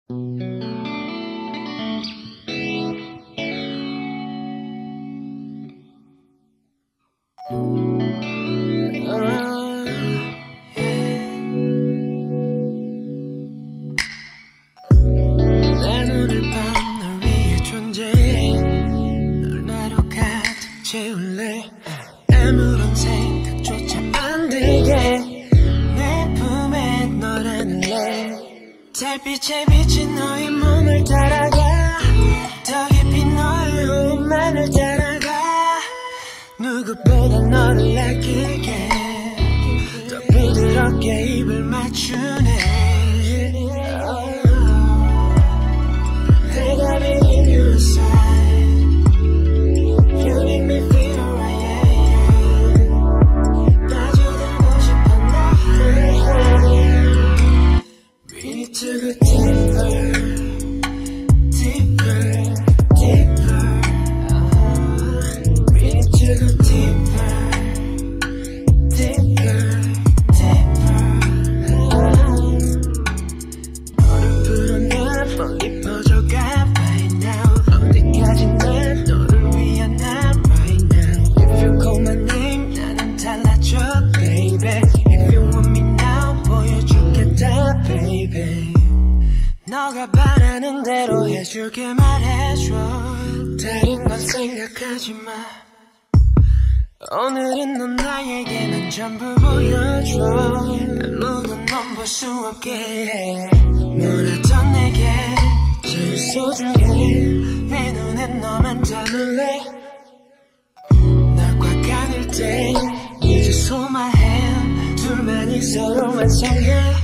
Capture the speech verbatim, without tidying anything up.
채울래 아무런 생각조차 안 들게 내 품에 널 안을래 달빛에 비친 너의 몸을 따라가 더 깊이 너의 호흡만을 따라가 누구보다 너를 아끼게 더 부드럽게 입을 맞추네 I got it in your side You make me feel alright, yeah, yeah. 빠져들고 싶어 나 We need to go deeper, deeper, deeper uh, We need to go deeper, deeper, deeper uh, 너를 부르면 멀리 퍼져가 right now 어디까지 난 너를 위한 나 right now If you call my name 나는 달라져 baby If you want me now 보여주겠다 baby 너가 바라는 대로 해줄게 말해줘 다른 건 생각하지 마 오늘은 넌 나에게만 전부 보여줘 아무도 넌 볼 수 없게 해 뭐라던 내게 제일 소중해 내 눈엔 너만 담을래 널 꽉 안을 때 이제 so my hand 둘만이 서로 완성해